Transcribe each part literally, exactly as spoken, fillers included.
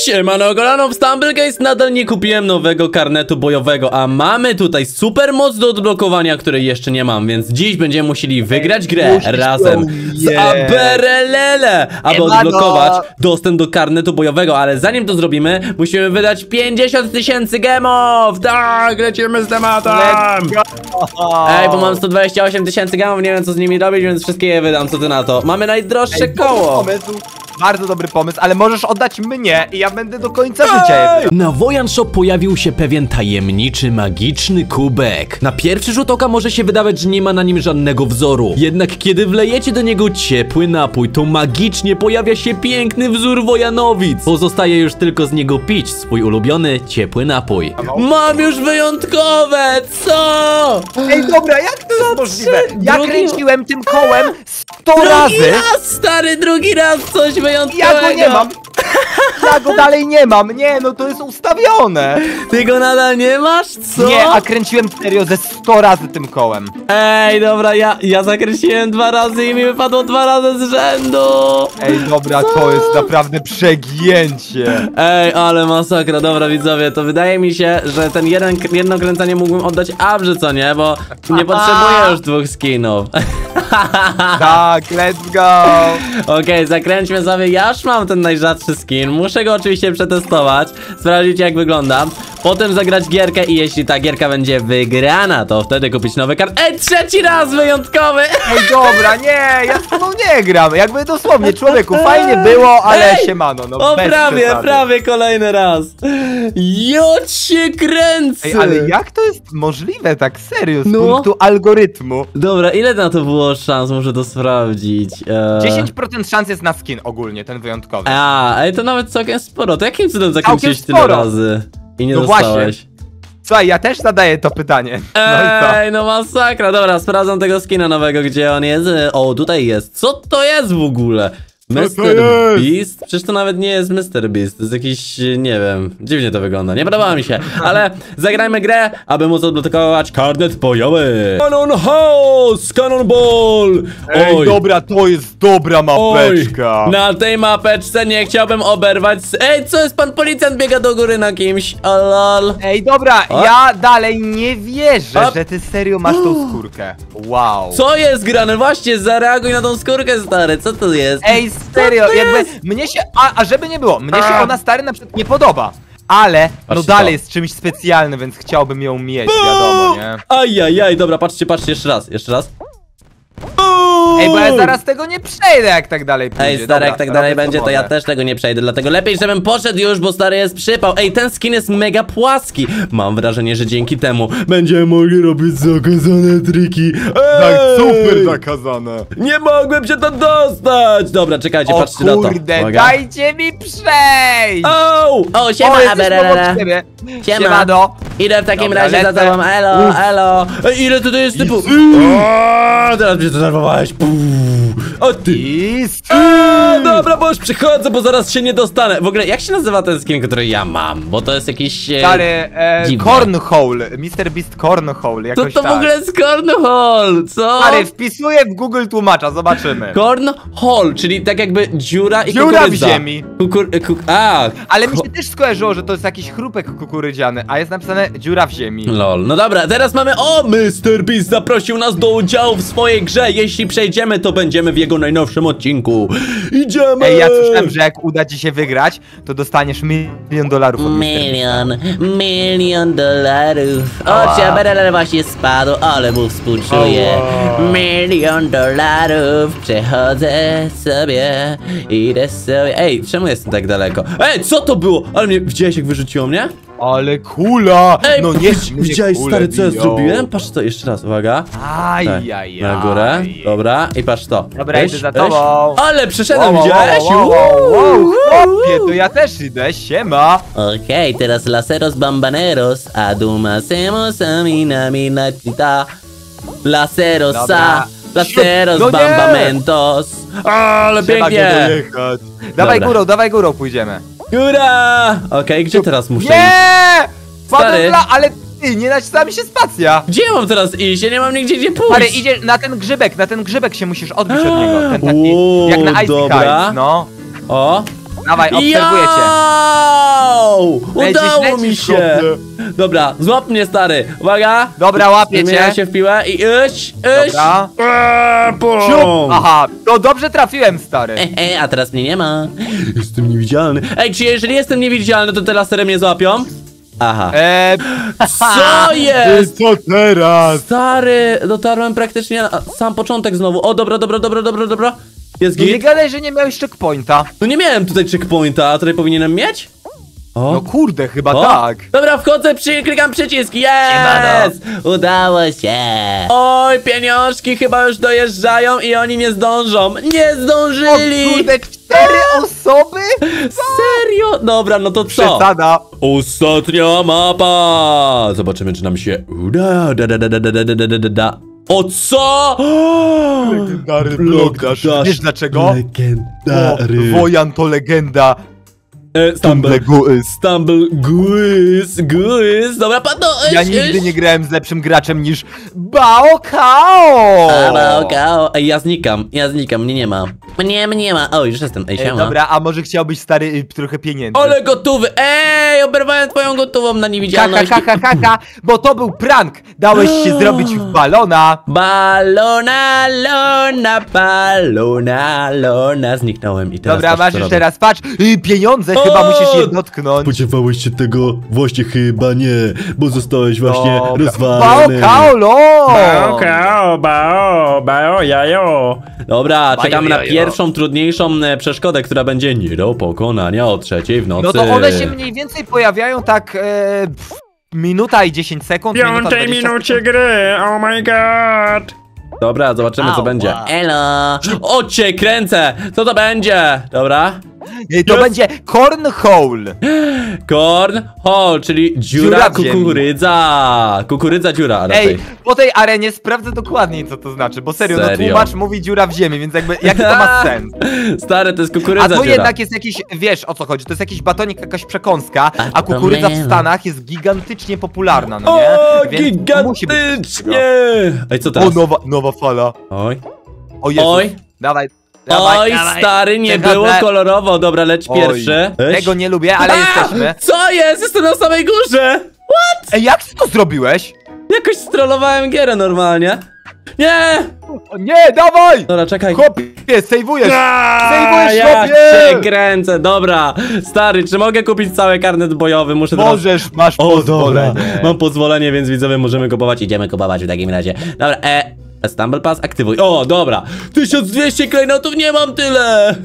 Siemano, kolano, w Stumbleguys nadal nie kupiłem nowego karnetu bojowego, a mamy tutaj super moc do odblokowania, której jeszcze nie mam, więc dziś będziemy musieli wygrać grę Musisz razem to, z yeah. Aberelele, aby Siemano. odblokować dostęp do karnetu bojowego, ale zanim to zrobimy, musimy wydać pięćdziesiąt tysięcy gemów. Tak, lecimy z tematem. Ej, bo mam sto dwadzieścia osiem tysięcy gemów, nie wiem co z nimi robić, więc wszystkie je wydam, co ty na to? Mamy najdroższe Ej, koło. Pomysł, bardzo dobry pomysł, ale możesz oddać mnie i ja będę do końca życia je. Na Wojan Shop pojawił się pewien tajemniczy, magiczny kubek. Na pierwszy rzut oka może się wydawać, że nie ma na nim żadnego wzoru. Jednak kiedy wlejecie do niego ciepły napój, to magicznie pojawia się piękny wzór Wojanowic. Pozostaje już tylko z niego pić swój ulubiony, ciepły napój. Mam już wyjątkowe, co? Ej, dobra, jak to jest możliwe? Ja Drugi- kręciłem tym kołem sto Drugi razy. raz, stary, drugi raz coś wyjątkowego. Ja go nie mam. Ja go dalej nie mam. Nie, no to jest ustawione. Ty go nadal nie masz, co? Nie, a kręciłem serio ze sto razy tym kołem. Ej, dobra, ja, ja zakręciłem dwa razy i mi wypadło dwa razy z rzędu. Ej, dobra, to jest naprawdę przegięcie. Ej, ale masakra, dobra widzowie, to wydaje mi się, że ten jeden, jedno kręcenie mógłbym oddać Abrze, co nie? Bo nie potrzebuję już dwóch skinów. Tak, let's go. Okej, zakręćmy sobie, ja już mam ten najrzadszy skin, muszę go oczywiście przetestować, sprawdzić jak wygląda, potem zagrać gierkę i jeśli ta gierka będzie wygrana, to wtedy kupić nowy kart. Ej, trzeci raz wyjątkowy! Ej, dobra, nie, ja z tobą nie gram. Jakby dosłownie, człowieku, fajnie było, ale Ej, siemano, no O, bez prawie, przesady. prawie kolejny raz. Jodź się kręcę! Ej, ale jak to jest możliwe, tak serio, z No. punktu algorytmu? Dobra, ile na to było szans? Muszę to sprawdzić. Eee... dziesięć procent szans jest na skin ogólnie, ten wyjątkowy. A, ale to nawet całkiem sporo. To jakim cudem zakręciłeś Całkiem tyle sporo. razy? I nie No dostałeś. właśnie. Słuchaj, ja też zadaję to pytanie. No i co? Ej, no masakra. Dobra, sprawdzam tego skina nowego, gdzie on jest. O, tutaj jest. Co to jest w ogóle? mister Beast? Przecież to nawet nie jest mister Beast, to jest jakiś, nie wiem, dziwnie to wygląda, nie podoba mi się, ale zagrajmy grę, aby móc odblokować karnet bojowy. Cannon House, Cannonball. Ej, Oj, dobra, to jest dobra mapeczka. oj, na tej mapeczce nie chciałbym oberwać. Ej, co jest, pan policjant biega do góry na kimś, o lol. Ej, dobra, O. ja dalej nie wierzę, O. że ty serio masz tą skórkę. Wow. Co jest grane? Właśnie, zareaguj na tą skórkę, stary, co to jest? Ej, serio, to jakby jest? mnie się, a, a żeby nie było, mnie się A. ona stary na przykład nie podoba. Ale, no Patrzcie dalej to. jest czymś specjalnym, więc chciałbym ją mieć, wiadomo, nie? Ajajaj, dobra, patrzcie, patrzcie, jeszcze raz, jeszcze raz. Ej, bo ja zaraz tego nie przejdę, jak tak dalej pójdzie. Ej, stary, Dobra, jak tak robię, dalej co będzie, to ja mogę. też tego nie przejdę, dlatego lepiej, żebym poszedł już, bo stary jest przypał. Ej, ten skin jest mega płaski. Mam wrażenie, że dzięki temu będziemy mogli robić zakazane triki. Tak, Ej! super zakazane. Nie mogłem się tam dostać. Dobra, czekajcie, O patrzcie na to. kurde, Uwaga. dajcie mi przejść! O, o, siema, O, jesteś Aberelele. obok siebie. Siema. Siemano. Idę w takim Dobra, razie za lecę. tobą, elo, elo. Ej, ile tutaj jest typu? O, teraz mnie zdenerwowałeś. Puu. O ty. Is. Eee, dobra, bo już przychodzę, bo zaraz się nie dostanę. W ogóle, jak się nazywa ten skin, który ja mam? Bo to jest jakiś... E, Stary, e, dziwne. Cornhole, mister Beast Cornhole, to jakoś to tak. w ogóle jest Cornhole, co? Stary, wpisuję w Google tłumacza, zobaczymy. Cornhole, czyli tak jakby dziura i Dziura w kukurydza. ziemi. Kukur... Kuk... A, Ale mi się też skojarzyło, że to jest jakiś chrupek kukurydziany, a jest napisane dziura w ziemi. lol. No dobra, teraz mamy... O, mister Beast zaprosił nas do udziału w swojej grze. Jeśli przejdziemy, to będziemy w jego najnowszym odcinku. Idziemy! Ej, ja słyszałem, że jak uda ci się wygrać, to dostaniesz milion dolarów od mister Milion, milion dolarów. Ała. O, Ciaberele właśnie spadł, ale mu współczuję. Ała. Milion dolarów, przechodzę sobie, idę sobie. Ej, czemu jestem tak daleko? Ej, co to było? Ale mnie, widziałeś jak wyrzuciło mnie? Ale kula! Ej, no nie, widz- mnie widziałeś kule stary, co ja biją. zrobiłem? Patrz to, jeszcze raz, uwaga. Aj, Tak, aj, na górę, dobra, i patrz to. Dobra, Weź, idę za weź. tobą. Ale przeszedłem, Wow, widziałeś? wow, wow, wow, wow, Uuu. chłopie, to ja też idę, siema. Okej, teraz laseros bambaneros, a duma hacemos a mina mina cita. Laseros Dobra. a, laseros No nie! bambamentos. Ale Trzeba go pięknie. dojechać. Dawaj Dobra. górą, dawaj górą pójdziemy. Góra! Okej, gdzie teraz muszę iść? Nie! Stary. Padłem dla, ale ty, nie nacisnęła mi się spacja. Gdzie ja mam teraz iść? Ja nie mam nigdzie gdzie pójść. Stary, idzie na ten grzybek, na ten grzybek się musisz odbić od niego. Ten taki, Uuu, jak na Ice dobra. Heights, no. O! Dawaj, obserwuję cię. Ja! Wow! Lecisz, Udało lecisz, mi się! chłopie. Dobra, złap mnie, stary. Uwaga! Dobra, łapię Zmieniam cię. się w piłę i iść, iść! Dobra. Eee, bum. Siup. Aha, to dobrze trafiłem, stary. Ehe, a teraz mnie nie ma. Jestem niewidzialny. Ej, czy jeżeli jestem niewidzialny, to te lasery mnie złapią? Aha. Eee, Co jest? co teraz? Stary, dotarłem praktycznie na sam początek znowu. O, dobra, dobra, dobra, dobra, dobra. Jest Nie git? gadaj, że nie miałeś checkpointa. No nie miałem tutaj checkpointa, a tutaj powinienem mieć? O. No kurde, chyba O. tak. Dobra, wchodzę, przy, klikam przycisk. Siemano. Jest! Udało się. Oj, pieniążki chyba już dojeżdżają i oni nie zdążą. Nie O zdążyli! kurde, cztery osoby? Serio? Dobra, no to co? Przesada. Ostatnia mapa! Zobaczymy, czy nam się uda. Da, da, da, da, da, da, da, da, da, da. O co? Legendary Blok blok dash. dash. Wiesz dlaczego? Legendary. Bo Wojan to legenda. E, Stumble. Guys. Stumble Guys, Guys. Dobra, padło. Ja iść, nigdy iść. nie grałem z lepszym graczem niż Bao Kao. A, okej. Ej, ja znikam, ja znikam, mnie nie ma. Mnie, mnie nie ma. O, już jestem. Ej, E, siema. dobra, a może chciałbyś, stary, y, trochę pieniędzy? Ale gotowy. Ej, oberwałem twoją gotową na Kaka, niewidzialność. kaka, kaka, bo to był prank. Dałeś się zrobić w balona. Balona, lona, balona, lona. Zniknąłem i teraz Dobra, patrz, co masz już robię. teraz, patrz, y, pieniądze, chyba O! musisz je dotknąć. Spodziewałeś się tego? Właśnie chyba nie, bo zostałeś właśnie Bao rozwalony. Kao, lo. Bao, bao, bao, jajo. Dobra, czekamy na jajo. pierwszą, trudniejszą e, przeszkodę, która będzie nie do pokonania o trzeciej w nocy. No to one się mniej więcej pojawiają tak, e, pff, minuta i dziesięć sekund, minuta Piątej dwadzieścia minucie sekund. gry, oh my god! Dobra, zobaczymy co Ała. będzie. Elo. O cię kręcę! Co to będzie? Dobra. Y, To Jest. będzie cornhole. Cornhole, czyli dziura, Dziura w ziemi. kukurydza. Kukurydza dziura raczej. Ej, po tej arenie sprawdzę dokładniej, co to znaczy, bo serio, Serio? no tłumacz mówi dziura w ziemi, więc jakby, jaki to ma sens? Stary, to jest A kukurydza to dziura. jednak jest jakiś, wiesz o co chodzi, to jest jakiś batonik, jakaś przekąska, a kukurydza w mylę. Stanach jest gigantycznie popularna, no nie? O, Więc to musi być coś gigantycznie! Ej, co O, teraz? nowa, nowa fala. Oj. O Jezus. Oj. Dawaj, dawaj, Oj, dawaj. stary, nie Czekaj, było le- kolorowo. Dobra, leć Oj, pierwszy. Tego nie lubię, ale A! jesteśmy. Co jest? Jestem na samej górze! Ej, jak ty to zrobiłeś? Jakoś strollowałem gierę normalnie. Nie! O, nie, dawaj! Dobra, czekaj. Chłopie, sejwujesz! A, Sejwujesz, ja chłopie! cię kręcę, dobra. Stary, czy mogę kupić cały karnet bojowy? Muszę teraz... Możesz, masz O, dobra, pozwolenie. mam pozwolenie, więc widzowie możemy kupować. Idziemy kupować w takim razie. Dobra, e... Stumble Pass aktywuj. O, dobra. tysiąc dwieście klejnotów, nie mam tyle.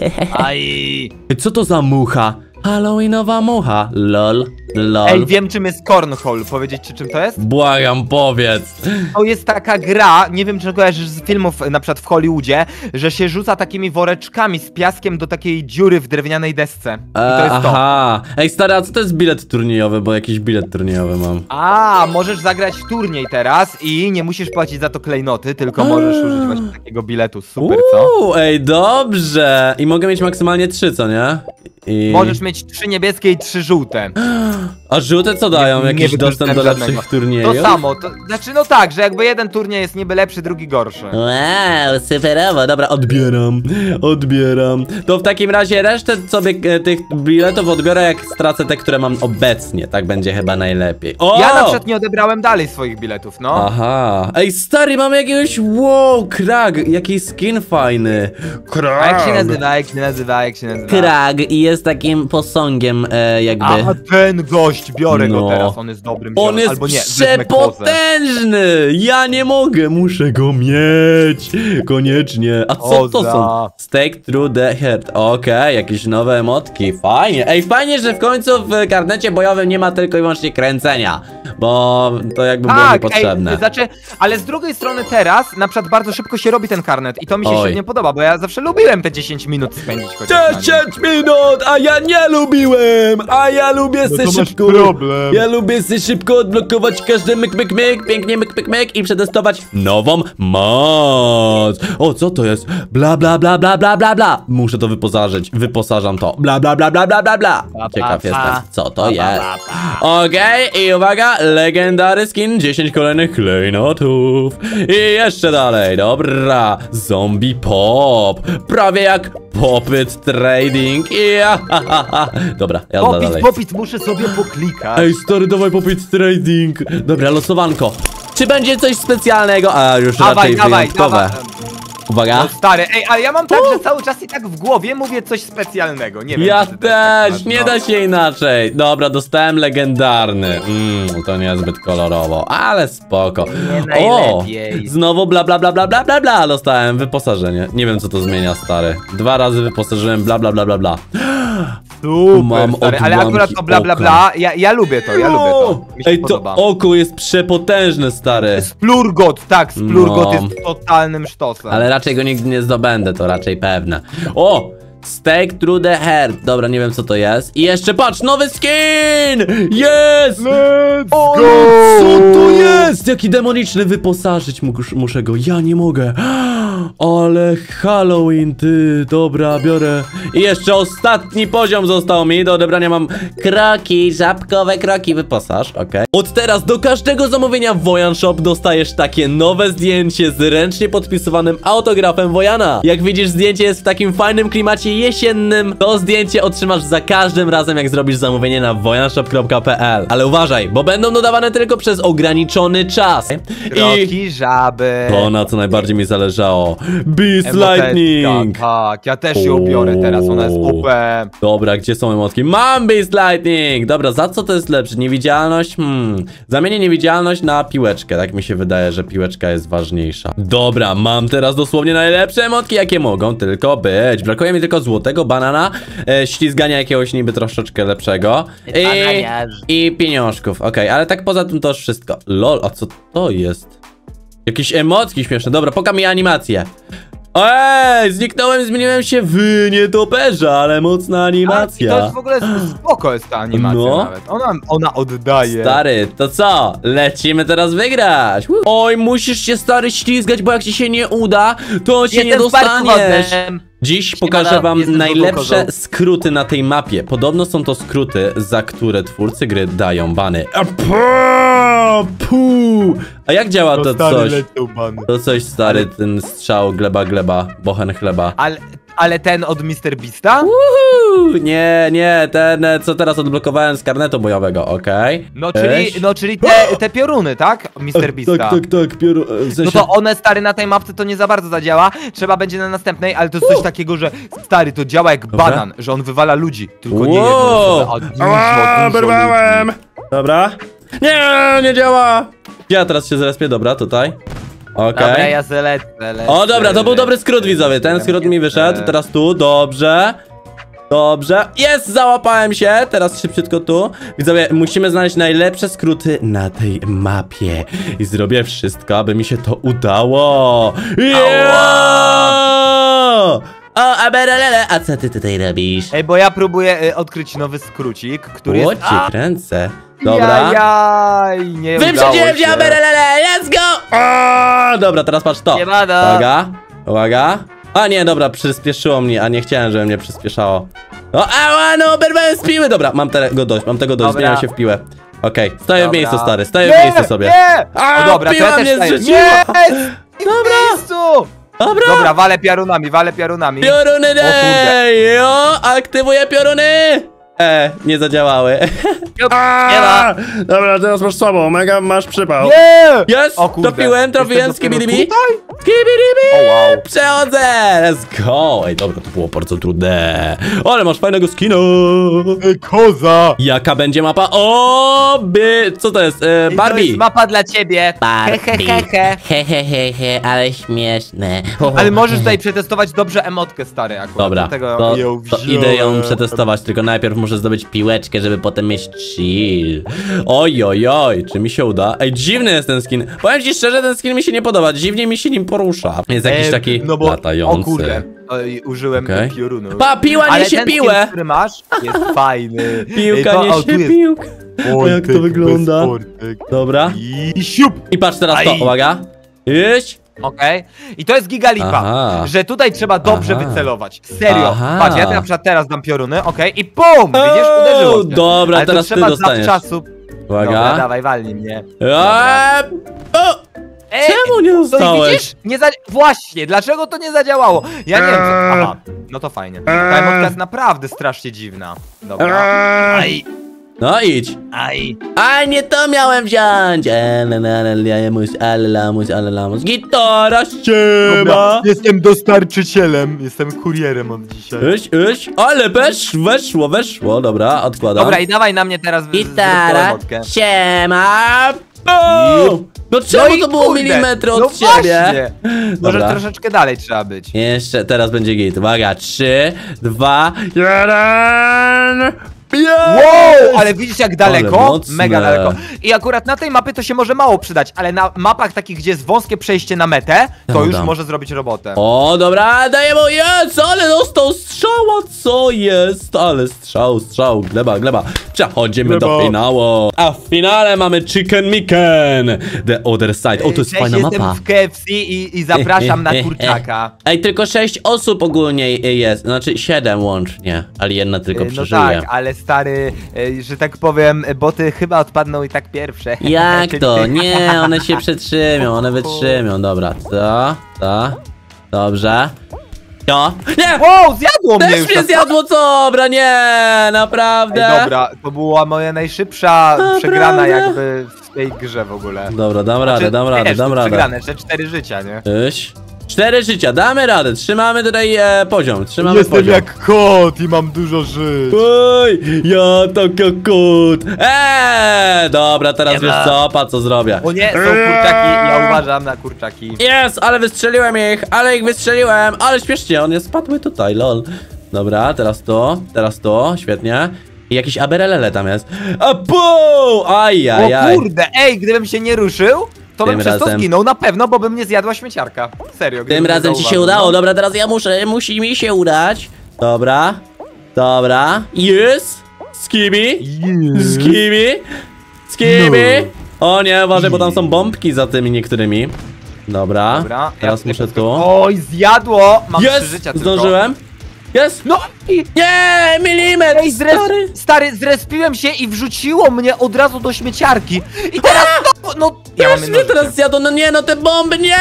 Aj. Co to za mucha? Halloweenowa mucha. Lol, lol. Ej, wiem czym jest cornhole, powiedzieć ci czym to jest? Błagam, powiedz. To jest taka gra, nie wiem czy kojarzysz z filmów na przykład w Hollywoodzie, że się rzuca takimi woreczkami z piaskiem do takiej dziury w drewnianej desce. I to jest to. Aha. Ej, stary, a co to jest bilet turniejowy? Bo jakiś bilet turniejowy mam. A, możesz zagrać w turniej teraz i nie musisz płacić za to klejnoty, tylko możesz użyć właśnie takiego biletu. Super, co? Uuu, ej, dobrze. I mogę mieć maksymalnie trzy, co nie? I... Możesz mieć trzy niebieskie i trzy żółte. A żółte co dają? Nie- nie Jakiś dostęp do wykorzystałem lepszych żadnego. turniejów? To samo, to znaczy no tak, że jakby jeden turniej jest niby lepszy, drugi gorszy. Wow, superowo, dobra, odbieram, odbieram. To w takim razie resztę sobie e, tych biletów odbiorę, jak stracę te, które mam obecnie. Tak będzie chyba najlepiej. O! Ja na przykład nie odebrałem dalej swoich biletów, no. Aha. Ej, stary, mamy jakiegoś... Wow, krag, jaki skin fajny. A jak się nazywa, jak się nazywa, jak się nazywa? Krag i jest takim posągiem e, jakby... A ten gość, biorę No. go teraz, on jest dobrym On ziomem, jest albo nie, wezmę kozę. przepotężny! Ja nie mogę, muszę go mieć! Koniecznie. A co to Oza. są? Stake through the heart. Okej, jakieś nowe emotki. Fajnie. Ej, fajnie, że w końcu w karnecie bojowym nie ma tylko i wyłącznie kręcenia. Bo to jakby było Tak, niepotrzebne. ej, znaczy, ale z drugiej strony teraz, na przykład bardzo szybko się robi ten karnet i to mi się Oj. średnio podoba, bo ja zawsze lubiłem te dziesięć minut spędzić chociaż na nim. dziesięć minut, a ja nie lubiłem, a ja lubię No se to masz szybko, problem. ja lubię se szybko odblokować każdy myk, myk, myk, pięknie myk, myk, myk i przetestować nową moc. O, co to jest? Bla, bla, bla, bla, bla, bla, bla. Muszę to wyposażyć, wyposażam to. Bla, bla, bla, bla, bla, bla, bla. Ciekaw jestem, co to jest. Okej, i uwaga, legendary skin, dziesięć kolejnych klejnotów. I jeszcze dalej, dobra. Zombie pop. Prawie jak popyt trading. Ja, ha, ha, ha. Dobra, jazda Popit, dalej. popit, muszę sobie poklikać. Ej, stary, dawaj popyt trading. Dobra, losowanko. Czy będzie coś specjalnego? A, już Dawaj, raczej dawaj, wyjątkowe. dawaj. Uwaga. No stary, ej, ale ja mam tak, że cały czas i tak w głowie mówię coś specjalnego, nie wiem. Ja czy ty tak też, masz, nie no. da się inaczej. Dobra, dostałem legendarny. Mmm, to niezbyt kolorowo, ale spoko. Nie O, najlepiej. znowu bla bla bla bla bla bla bla dostałem wyposażenie. Nie wiem co to zmienia, stary. Dwa razy wyposażyłem bla bla bla bla bla. Super, Mam stary, ale odłamki akurat to bla bla oka. bla, ja, ja lubię to, ja lubię to. Mi się Ej, to podoba. oko jest przepotężne, stary. Splurgot, tak, Splurgot No. jest totalnym sztosem. Ale raczej go nigdy nie zdobędę, to raczej pewne. O! Steak through the heart. Dobra, nie wiem co to jest. I jeszcze patrz, nowy skin! Jest! Let's O, go! co to jest? Jaki demoniczny, wyposażyć mus muszę go. Ja nie mogę. Ale Halloween, ty. Dobra, biorę. I jeszcze ostatni poziom został mi. Do odebrania mam kroki, żabkowe kroki. Wyposaż, okej. Od teraz do każdego zamówienia w Wojan Shop dostajesz takie nowe zdjęcie z ręcznie podpisywanym autografem Wojana. Jak widzisz, zdjęcie jest w takim fajnym klimacie jesiennym. To zdjęcie otrzymasz za każdym razem, jak zrobisz zamówienie na wojanshop kropka p l. Ale uważaj, bo będą dodawane tylko przez ograniczony czas. Kroki, żaby. To, na co najbardziej mi zależało. Beast Emotetka, Lightning! Tak, ja też ją biorę teraz, ona jest O P. Dobra, gdzie są emotki? Mam Beast Lightning! Dobra, za co to jest lepsze? Niewidzialność? Hmm. Zamienię niewidzialność na piłeczkę. Tak mi się wydaje, że piłeczka jest ważniejsza. Dobra, mam teraz dosłownie najlepsze emotki, jakie mogą tylko być. Brakuje mi tylko złotego banana, e, ślizgania jakiegoś niby troszeczkę lepszego i, Bananiarz. i pieniążków. Okej, ale tak poza tym to już wszystko. Lol, a co to jest? Jakieś emotki śmieszne. Dobra, pokaż mi animację. Ej, zniknąłem, zmieniłem się w nietoperza, ale mocna A, i animacja. to jest w ogóle spoko jest ta animacja No. nawet. Ona, ona oddaje. Stary, to co? Lecimy teraz wygrać. Woo. Oj, musisz się, stary, ślizgać, bo jak ci się nie uda, to się nie Jestem dostaniesz. sparkowodem. Dziś Siemano, pokażę wam jestem najlepsze Google skróty na tej mapie. Podobno są to skróty, za które twórcy gry dają bany. A, pu, pu. A jak działa to coś? To coś, stary, ten strzał gleba gleba, bochen chleba. Ale, ale ten od mister Beasta? Uhu, nie, nie, ten, e, co teraz odblokowałem z karnetu bojowego, okej? No czyli, Cześć. no czyli te, te pioruny, tak? mister Beasta. Tak, tak, tak, pióru, w sensie... No to one, stary, na tej mapce to nie za bardzo zadziała. Trzeba będzie na następnej, ale to jest coś takiego, że stary, to działa jak Dobra. banan, że on wywala ludzi. Tylko nie Wow. jedną osobę, a dużo, Ała, dużo wyrwałem! ludzi. Dobra. Nie, nie działa. Ja teraz się zrespię, dobra, tutaj. Okej. Dobra, ja zelecę, lecę, O, dobra, to był lecę. dobry skrót, widzowie. Ten skrót mi wyszedł, teraz tu, dobrze. Dobrze, jest, załapałem się. Teraz szybciutko tu. Widzowie, musimy znaleźć najlepsze skróty na tej mapie. I zrobię wszystko, aby mi się to udało. Yeah! O, aberelele, a co ty tutaj robisz? Ej, bo ja próbuję y, odkryć nowy skrócik, który O, jest... cię kręcę. Dobra. Jaj, nie Wyprzedziłem udało cię, się. aberelele, let's go! O, dobra, teraz patrz to. Siemano. Uwaga, uwaga. A nie, dobra, przyspieszyło mnie, a nie chciałem, żeby mnie przyspieszało. O, ała, no, oberwałem z piły. Dobra, mam tego dość, mam tego dość, Dobra. zmieniam się w piłę. Okej, stoję Dobra. w miejscu, stary, stoję Nie, w miejscu sobie. Nie! A, O, dobra, to piła ja mnie też staję. zrzuciła. Nie! Dobra. W miejscu! Dobra, Dobra, walę piorunami, walę piorunami. pioruny kurde. dej! O, aktywuję pioruny! E, nie zadziałały. Nie A, ma. dobra, teraz masz słabo, mega masz przypał. Nie! Jest, O kurde. trafiłem, trafiłem, Jestem dopiero skibidibi. tutaj? Skibidibi! O, wow. Przechodzę! Let's go! Ej, dobra, to było bardzo trudne. O, ale masz fajnego skina! Koza! Jaka będzie mapa? O, by... Co to jest? E, To Barbie! jest mapa dla ciebie. He, he, he, he. He, he, he, he, ale śmieszne. Ho, ho, Ale możesz he, he. tutaj przetestować dobrze emotkę, stary, akurat. Dobra, Dlatego to, ją to wziąłem. idę ją przetestować, tylko najpierw muszę zdobyć piłeczkę, żeby potem mieć chill. Oj, oj, oj, czy mi się uda? Ej, dziwny jest ten skin. Powiem ci szczerze, ten skin mi się nie podoba, dziwnie mi się nim porusza. Jest jakiś E, taki no bo, latający. O kurde, Oj, użyłem Okej. piorunu. Pa, piła Ale niesie ten piłę! skin, który masz, jest fajny. Piłka Ej, to- o, tu niesie jest piłkę. O, jak to Wojtek wygląda? bez Wojtek. Dobra. I siup! I patrz teraz to, Aj. uwaga. Iść. Okej. I to jest gigalipa, Aha. że tutaj trzeba dobrze Aha. wycelować. Serio. Aha. Patrz, ja na przecież teraz dam pioruny, okej, i pum! Widzisz, uderzyło. cię. Dobra, Ale teraz to ty trzeba dostaniesz. zawczasu. Uwaga. Dobra, dawaj, walnij mnie. Eee, o, Ej, czemu nie to dostałeś? widzisz? Nie za... Właśnie, dlaczego to nie zadziałało? Ja nie wiem co... Aha, no to fajnie. Ta emotka jest naprawdę strasznie dziwna. Dobra. Aj, No idź. aj. A nie to miałem wziąć. Alelamus, alelamus, alelamus. Gitara ściema. Dobra, jestem dostarczycielem, jestem kurierem od dzisiaj. Iś, iś. Ale wesz, weszło, weszło. Dobra, odkładam. Dobra, i dawaj na mnie teraz z- zrób tą Gitara, emotkę. siema. Bum! No czemu i to było kurde, milimetr od no ciebie? Właśnie. Może Dobra. troszeczkę dalej trzeba być. Jeszcze, teraz będzie git. Uwaga, trzy, dwa, Jeden! Wow, ale widzisz jak daleko? Ale mocne. Mega daleko. I akurat na tej mapie to się może mało przydać, ale na mapach takich, gdzie jest wąskie przejście na metę, to Dam, już dam. może zrobić robotę. O, dobra, daję mu, jest, ale dostał strzała, co jest? Ale strzał, strzał, gleba, gleba. Przechodzimy do Gleba. finału. A w finale mamy Chicken Micken, The Other Side. O, to jest Cześć, fajna jestem mapa. w K F C i, i zapraszam na kurczaka. Ej, tylko sześć osób ogólnie jest, znaczy siedem łącznie, ale jedna tylko No przeżyje. tak, ale stary, e, że tak powiem, boty chyba odpadną i tak pierwsze. Jak to? Nie, one się przetrzymią, one wytrzymią, dobra. To, to, dobrze. To, nie! Wow, zjadło mnie Też już mnie to- zjadło, dobra, nie, naprawdę. Ej, dobra, to była moja najszybsza przegrana jakby w tej grze w ogóle. Dobra, dam radę, Znaczy, dam radę, wiesz, dam radę. Przegrane, jeszcze cztery życia, nie? Iś. Cztery życia, damy radę, trzymamy tutaj e, poziom, trzymamy poziom. kot i mam dużo żyć. Oj, ja taka kot. Eee, dobra, teraz Nie wiesz ma. co, pa co zrobię. O nie, są kurczaki, ja uważam na kurczaki. Jest, ale wystrzeliłem ich, ale ich wystrzeliłem, ale śmiesznie, one spadły tutaj, lol. Dobra, teraz to, teraz to, świetnie. I jakiś aberelele tam jest. A pół! O Ajajaj. kurde, ej, gdybym się nie ruszył, to bym Tym przez to razem. zginął na pewno, bo bym nie zjadła śmieciarka. Serio. gdybym Tym nie razem ci się zauważył, udało, no. dobra, teraz ja muszę, musi mi się udać. Dobra, dobra, jest, skibi, skibi, skibi. O nie, uważaj, bo tam są bombki za tymi niektórymi. Dobra, Dobra, teraz ja muszę tutaj tu. Oj, zjadło! Mam trzy Jest, życia tylko. zdążyłem. Jest, No i... nie, milimetr, Ej, zres... stary. stary, zrespiłem się i wrzuciło mnie od razu do śmieciarki. I teraz znowu, no... Ja mam Też jedno mnie teraz życie. zjadło, no nie, no te bomby, nie!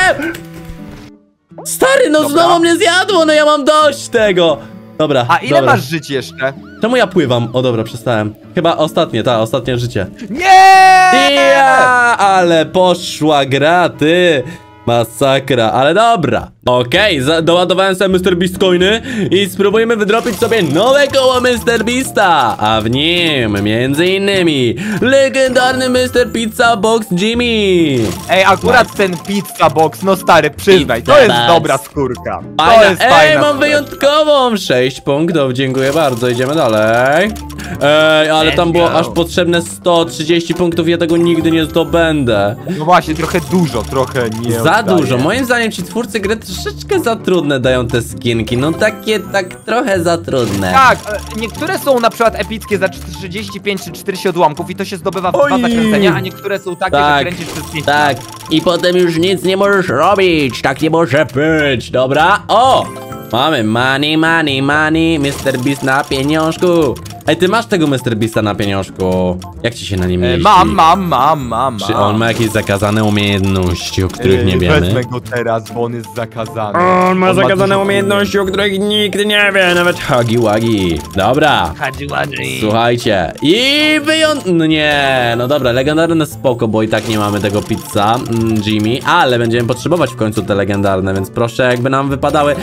Stary, no Dobra. znowu mnie zjadło, no ja mam dość tego! Dobra, A ile dobra. masz żyć jeszcze? Czemu ja pływam? O dobra, przestałem. Chyba ostatnie, ta, ostatnie życie. Nie! Ja, ale poszła gra, ty! Masakra, ale dobra. Okej, okay, doładowałem sobie mister Beast coiny i spróbujemy wydropić sobie nowe koło mister Beasta. A w nim między innymi legendarny mister Pizza Box Jimmy. Ej, akurat ten pizza box, no stary, przyznaj, to Pizza jest box. dobra skórka. To Fajna. jest Ej, fajna mam skórka. wyjątkową! sześć punktów, dziękuję bardzo, idziemy dalej. Ej, ale tam Let's było go. aż potrzebne sto trzydzieści punktów, ja tego nigdy nie zdobędę. No właśnie, trochę dużo, trochę nie Za oddaję. dużo, moim zdaniem ci twórcy gry troszeczkę za trudne dają te skinki, no takie, tak trochę za trudne. Tak, e, niektóre są na przykład epickie za trzydzieści pięć czy czterdzieści odłamków i to się zdobywa w dwa Oj. zakręcenia, a niektóre są takie, Tak, że kręcisz przez pięć Tak, i potem już nic nie możesz robić, tak nie może być, dobra? O! Mamy money, money, money, mister Beast na pieniążku. Ej, ty masz tego mister Beasta na pieniążku. Jak ci się na nim E, jeździ? mam, mam, mam, mam, Czy mam. on ma jakieś zakazane umiejętności, o których nie Ej, wiemy? Wezmę go teraz, bo on jest zakazany. On ma zakazane dużo- umiejętności, o których nikt nie wie, nawet Hagi wagi. Dobra. Słuchajcie. I wyjąt... No nie, no dobra, legendarne spoko, bo i tak nie mamy tego pizza, mm, Jimmy, ale będziemy potrzebować w końcu te legendarne, więc proszę jakby nam wypadały.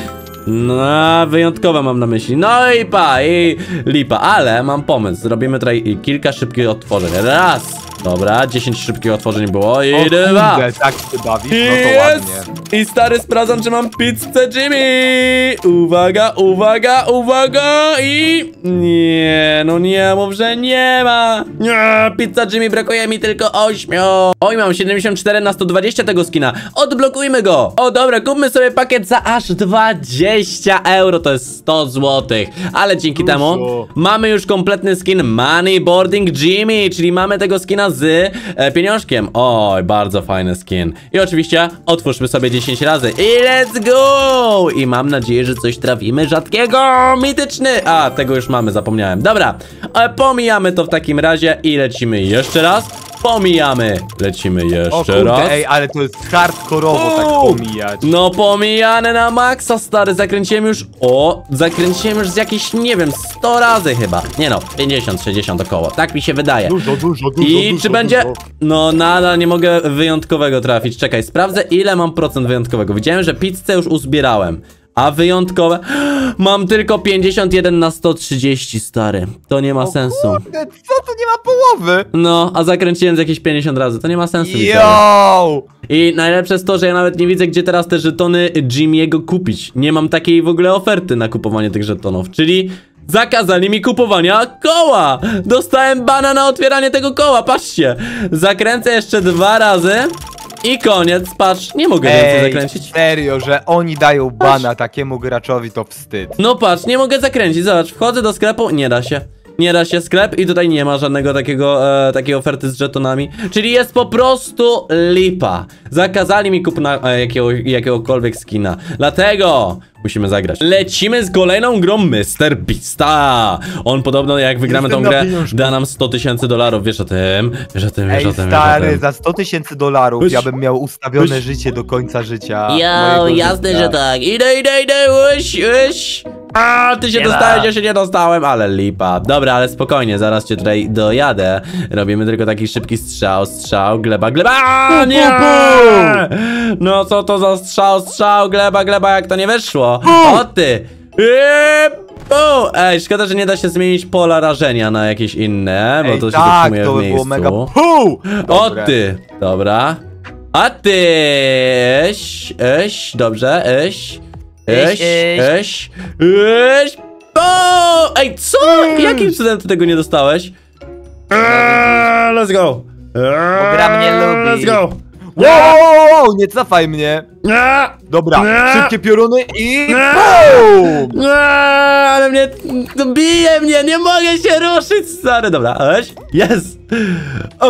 No, wyjątkowe mam na myśli. No i pa, i lipa, ale mam pomysł. Zrobimy tutaj kilka szybkich otworzeń. Raz. Dobra, dziesięć szybkich otworzeń było. I O dwa. kurde, tak się bawisz, I no to jest! ładnie. I stary, sprawdzam, czy mam pizzę Jimmy! Uwaga, uwaga, uwaga! I... Nie, no nie mów, że nie ma! Nie, pizza Jimmy, brakuje mi tylko ośmiu! Oj, mam siedemdziesiąt cztery na sto dwadzieścia tego skina. Odblokujmy go! O, dobra, kupmy sobie pakiet za aż dwadzieścia euro, to jest sto złotych. Ale dzięki Dużo. temu mamy już kompletny skin Money Boarding Jimmy, czyli mamy tego skina z e, pieniążkiem. Oj, bardzo fajny skin. I oczywiście otwórzmy sobie dziesięć razy. I let's go! I mam nadzieję, że coś trafimy rzadkiego. Mityczny. A, tego już mamy, zapomniałem. Dobra, e, pomijamy to w takim razie i lecimy jeszcze raz. pomijamy. Lecimy jeszcze O kurde, raz. ej, ale to jest hardkorowo tak Uuu. pomijać. No pomijane na maksa, stary, zakręciłem już, o, zakręciłem już z jakieś, nie wiem, sto razy chyba. Nie no, pięćdziesiąt, sześćdziesiąt około, tak mi się wydaje. Dużo, dużo, dużo, I dużo, czy będzie, dużo. no nadal nie mogę wyjątkowego trafić, czekaj, sprawdzę ile mam procent wyjątkowego. Widziałem, że pizzę już uzbierałem. A wyjątkowe? Mam tylko pięćdziesiąt jeden na sto trzydzieści, stary. To nie ma O sensu. Kurde, co tu nie ma połowy? No, a zakręciłem z jakieś pięćdziesiąt razy. To nie ma sensu. widzowie. Yo! I najlepsze jest to, że ja nawet nie widzę, gdzie teraz te żetony Jimmy'ego kupić. Nie mam takiej w ogóle oferty na kupowanie tych żetonów. Czyli zakazali mi kupowania koła. Dostałem bana na otwieranie tego koła. Patrzcie. Zakręcę jeszcze dwa razy. I koniec, patrz, nie mogę więcej Ej, zakręcić. serio, że oni dają bana takiemu graczowi, to wstyd. No patrz, nie mogę zakręcić, zobacz, wchodzę do sklepu, nie da się. Nie da się sklep i tutaj nie ma żadnego takiego, e, takiej oferty z żetonami. Czyli jest po prostu lipa. Zakazali mi kupna e, jakiego, jakiegokolwiek skina. Dlatego musimy zagrać. Lecimy z kolejną grą mister Beasta. On podobno jak wygramy Jestem tą na grę, pieniążku. da nam sto tysięcy dolarów. Wiesz o tym? Wiesz o tym, wiesz Ej, o tym, wiesz o stary, tym. za sto tysięcy dolarów Uś, ja bym miał ustawione uś. życie do końca życia. Jo, mojego jasne, życia. że tak. Idę, idę, idę, łyś, łyś. A, ty się Nie ma. dostałeś, ja się nie dostałem, ale lipa. Dobra, ale spokojnie, zaraz cię tutaj dojadę. Robimy tylko taki szybki strzał, strzał, gleba, gleba. A, nie! No co to za strzał, strzał, gleba, gleba, jak to nie wyszło? O ty! Eee, pu. Ej, szkoda, że nie da się zmienić pola rażenia na jakieś inne, bo Ej, to się tak, zatrzymuje to w by miejscu. było mega pół! O ty! Dobra. A ty! Eś, eś, dobrze, eś. Eś, Eś, eś. eś, eś. O! Ej, co? Jakim cudem ty tego nie dostałeś? Eee, let's go! Eee, gra mnie Let's lubi. go! Wow, wow, wow, nie cofaj mnie! Nie! Dobra, Nie. szybkie pioruny i Nie. BOOM! Nie, ale mnie to bije mnie, nie mogę się ruszyć, stary. Dobra, eś, jest. O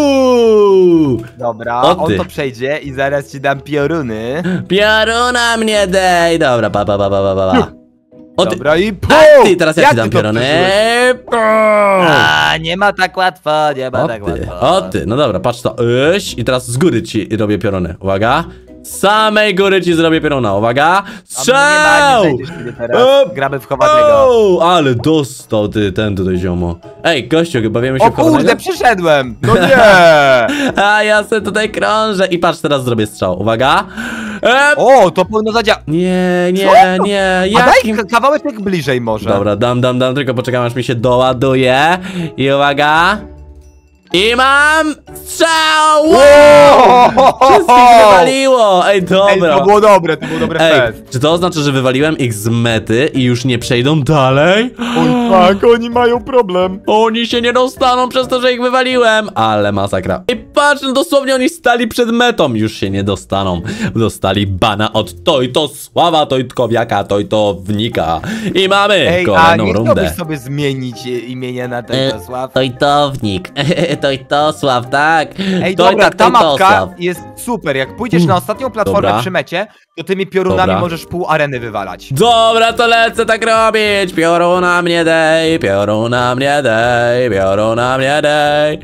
pu! Dobra, O on ty. to przejdzie i zaraz ci dam pioruny. Pioruna mnie dej. Dobra, pa, pa, pa, pa, pa, pa. O ty. Dobra i PUM! A ty, teraz ja Jak ci dam ty to pioruny. przeżyłeś? A, nie ma tak łatwo, nie ma O tak ty, łatwo. o ty, no dobra, patrz to. Iś, i teraz z góry ci robię pioruny. Uwaga. Z samej góry ci zrobię pioruna. Uwaga. A mnie nie ma, Strzał! nie znajdziesz mnie teraz. O, Gramy w chowanego. O, ale dostał ty, ten tutaj ziomo. Ej, gościu, bawimy się O w chowanego? kurde, przyszedłem! No nie! A ja sobie tutaj krążę i patrz, teraz zrobię strzał. Uwaga. E, O, to powinno zadziałać. nie, nie, Co? nie. A daj Jakim... ka- kawałeczek bliżej może. Dobra, dam, dam, dam, tylko poczekam aż mi się doładuje. I uwaga. I mam strzał! Wow! Wszystkich wywaliło! Ej, Ej, dobra. to było dobre, to był dobry Ej, fest. czy to oznacza, że wywaliłem ich z mety i już nie przejdą dalej? Oj, tak, oni mają problem. Oni się nie dostaną przez to, że ich wywaliłem. Ale masakra. I patrz, no dosłownie oni stali przed metą. Już się nie dostaną. Dostali bana od Tojto Sława Tojtkowiaka, Tojtownika. I mamy Ej, a kolejną nie rundę. chciałbyś sobie zmienić e, imienia na ten E, Tojtosław? Tojtownik. Tojtosław, tak. Ej, Tojtak, dobra, ta mapka Tojtosław. jest super. Jak pójdziesz na ostatnią platformę Dobra. przy mecie, to tymi piorunami Dobra. możesz pół areny wywalać. Dobra, to lecę tak robić. Pioruna mnie dej, pioruna mnie dej, pioruna mnie dej.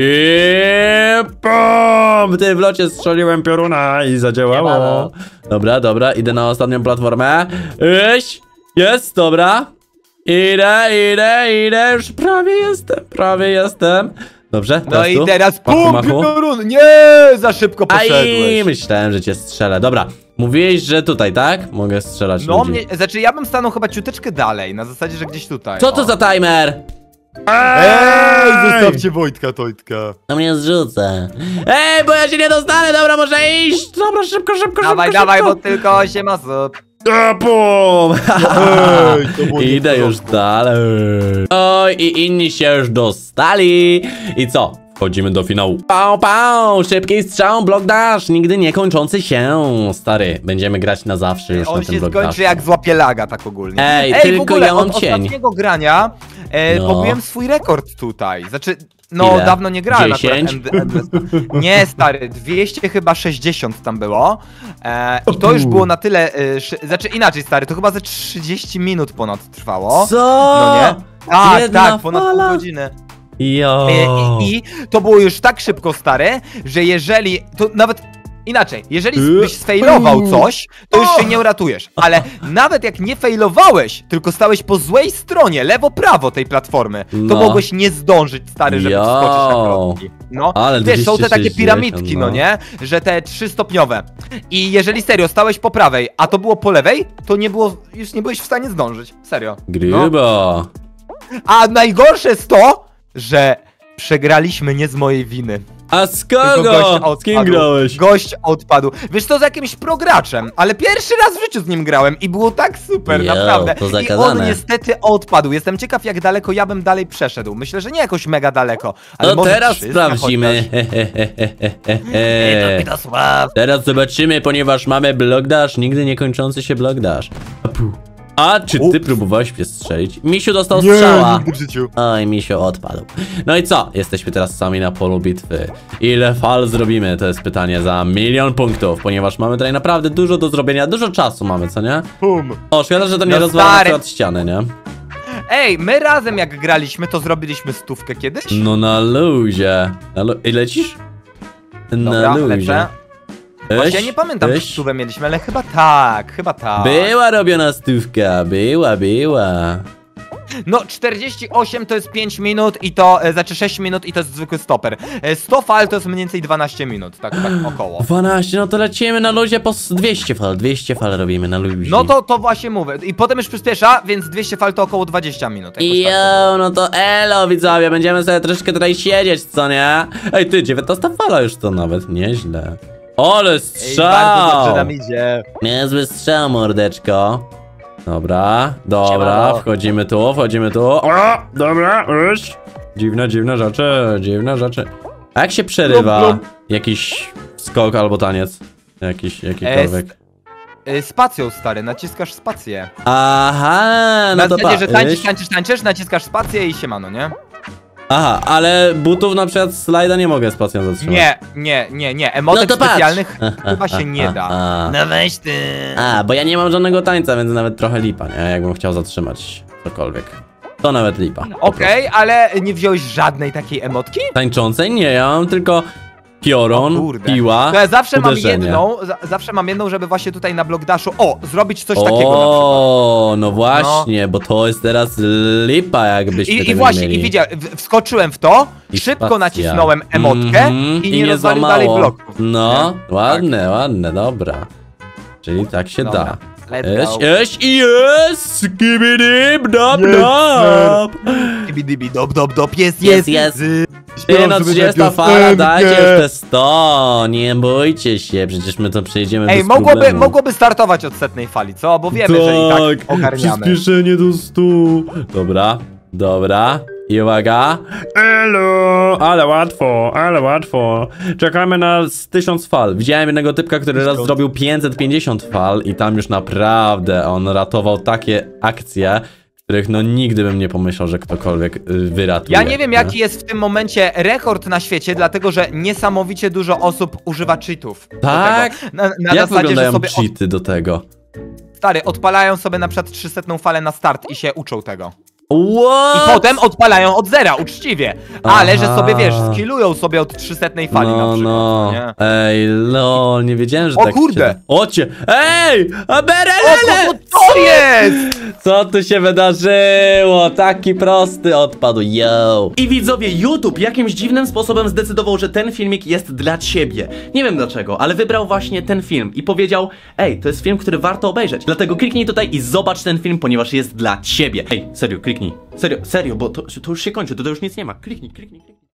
I pum! Ty w locie strzeliłem pioruna i zadziałało. Siemano. Dobra, dobra, idę na ostatnią platformę. Iść! Jest, dobra. Idę, idę, idę, już prawie jestem, prawie jestem. Dobrze, No teraz i tu. teraz Machu, pum, machu. piorun! Nie, za szybko Aj, poszedłeś. myślałem, że cię strzelę. Dobra, mówiłeś, że tutaj, tak? Mogę strzelać No ludzi. mnie, znaczy ja bym stanął chyba ciuteczkę dalej, na zasadzie, że gdzieś tutaj. Co to o. za timer? Ej, zostawcie Wojtka, Tojtka. To mnie zrzucę. Ej, bo ja się nie dostanę, dobra, może iść. Dobra, szybko, szybko, Dawaj, szybko, dawaj, szybko. bo tylko osiem osób. A, pum! Ej, to było nie Idę w już porządku. dalej. Oj, i inni się już dostali. I co? Wchodzimy do finału. Pau, pau, szybki strzał, block dash, nigdy nie kończący się. Stary, będziemy grać na zawsze już On na ten się block skończy dash. jak złapie laga, tak ogólnie. Ej, Ej tylko w ogóle ja mam od cień. ostatniego grania e, No. pobiłem swój rekord tutaj. Znaczy, no Ile? dawno nie grałem dziesięć? akurat. End, end, nie, stary, dwieście chyba sześćdziesiąt tam było. E, I to już było na tyle, e, szy, znaczy inaczej, stary, to chyba ze trzydzieści minut ponad trwało. Co? No nie? Tak, Jedna tak, ponad fala? pół godziny. Jo. I, I to było już tak szybko, stary, że jeżeli, to nawet inaczej, jeżeli byś sfailował coś, to już się nie uratujesz, ale nawet jak nie failowałeś, tylko stałeś po złej stronie, lewo-prawo tej platformy, to No. mogłeś nie zdążyć, stary, żeby Jo. wskoczyć na klocki. No, Ale wiesz, są te dwieście takie sześćdziesiąt, piramidki, no no. nie? Że te trzystopniowe. I jeżeli serio stałeś po prawej, a to było po lewej, to nie było, już nie byłeś w stanie zdążyć. Serio. No. Grubo. A najgorsze jest to, że przegraliśmy nie z mojej winy. A z Tylko gość kogo? Z kim odpadł. grałeś? Gość odpadł. Wiesz, to z jakimś prograczem, ale pierwszy raz w życiu z nim grałem i było tak super, Jo, naprawdę. to I zakazane. on niestety odpadł. Jestem ciekaw, jak daleko ja bym dalej przeszedł. Myślę, że nie jakoś mega daleko, ale No może teraz trzysta sprawdzimy. Ej, to Pitosław. Teraz zobaczymy, ponieważ mamy blok dash, nigdy nie kończący się blok dash. A czy ty Ups. próbowałeś mnie strzelić? Misiu dostał Nie, strzała. nigdy w życiu. Oj, Misiu odpadł. No i co? Jesteśmy teraz sami na polu bitwy. Ile fal zrobimy? To jest pytanie za milion punktów, ponieważ mamy tutaj naprawdę dużo do zrobienia, dużo czasu mamy, co nie? Pum. O, szkoda, że to nie No rozwala stary. akurat ściany, nie? Ej, my razem jak graliśmy, to zrobiliśmy stówkę kiedyś? No na luzie. Na lu I lecisz? Na Dobra, luzie. lepsze. Właśnie ja Eś, nie pamiętam, czy eś. stówę mieliśmy, ale chyba tak, chyba tak. Była robiona stówka, była, była. No, czterdzieści osiem to jest pięć minut i to, e, znaczy sześć minut i to jest zwykły stoper. E, sto fal to jest mniej więcej dwanaście minut, tak, tak około. dwanaście, no to lecimy na luzie po s- dwieście fal, dwieście fal robimy na luzie. No to, to właśnie mówię. I potem już przyspiesza, więc dwieście fal to około dwadzieścia minut. jakoś tak. Jo, no to elo widzowie, będziemy sobie troszkę tutaj siedzieć, co nie? Ej ty, dziewiętnasta fala już to nawet nieźle. Ale Ej, bardzo dobrze strzał! nam idzie. Niezły strzał, mordeczko. Dobra, dobra, Siemano. wchodzimy tu, wchodzimy tu. O, dobra, już. Dziwne, dziwne rzeczy, dziwne rzeczy. A jak się przerywa Blum, blum. jakiś skok albo taniec? Jakiś, jakikolwiek. E, spacją, stary, naciskasz spację. Aha, no Na to zasadzie, pa. że tańczysz, Iś. tańczysz, tańczysz, naciskasz spację i siemano, nie? Aha, ale butów na przykład slajda nie mogę spacją zatrzymać. Nie, nie, nie, nie. Emotek No to patrz. specjalnych chyba się nie da. A, No weź ty. a, bo ja nie mam żadnego tańca, więc nawet trochę lipa, nie? Jakbym chciał zatrzymać cokolwiek. To nawet lipa. Okej, ale nie wziąłeś żadnej takiej emotki? Tańczącej? Nie, ja mam tylko pioron, O kurde. piła, To ja zawsze uderzenie. mam jedną, za, zawsze mam jedną, żeby właśnie tutaj na blok dashu, o, zrobić coś takiego na przykład. O, no właśnie, bo to jest teraz lipa, jakbyśmy I, tego i właśnie, nie mieli. i widziałem, w- wskoczyłem w to, I szybko spacja. nacisnąłem emotkę Mhm, i nie, rozwalił dalej złamało. bloków. No, Nie? ładne, ładne, dobra. Czyli tak się Dobra, da. let's Eś, go. eś i jest! Skibidib, dop, Yes, dop! Dibi, dop, dop, dop, jest, Jest, jest, jest. Ty no, trzydziesta fala, dajcie już te sto, nie bójcie się, przecież my to przejdziemy Ej, bez mogłoby, problemu. mogłoby startować od setnej fali, co? Bo wiemy, że i tak ogarniamy. przyspieszenie do stu. Dobra, dobra. I uwaga. Elo, ale łatwo, ale łatwo. Czekamy na z tysiąc fal. Widziałem jednego typka, który raz zrobił pięćset pięćdziesiąt fal i tam już naprawdę on ratował takie akcje, których no nigdy bym nie pomyślał, że ktokolwiek y, wyratuje. Ja nie wiem, jaki jest w tym momencie rekord na świecie, dlatego że niesamowicie dużo osób używa cheatów. do Tak? tego. Na, na Jak zasadzie, że wyglądają sobie od, cheaty do tego? stary, odpalają sobie na przykład trzysetną falę na start i się uczą tego. What? I potem odpalają od zera, uczciwie. Ale że Aha. sobie, wiesz, skillują sobie od trzysetnej fali na No, przykład. no. Nie? Ej, lol, nie wiedziałem, że O tak kurde. się... Ocie! Ej! A O, berelele! co to jest? Co tu się wydarzyło? Taki prosty odpadł, yo! I widzowie, YouTube jakimś dziwnym sposobem zdecydował, że ten filmik jest dla ciebie. Nie wiem dlaczego, ale wybrał właśnie ten film i powiedział: ej, to jest film, który warto obejrzeć. Dlatego kliknij tutaj i zobacz ten film, ponieważ jest dla ciebie. Ej, serio, kliknij. Serio, serio, bo to, to już się kończy, to, to już nic nie ma. Kliknij, kliknij, kliknij.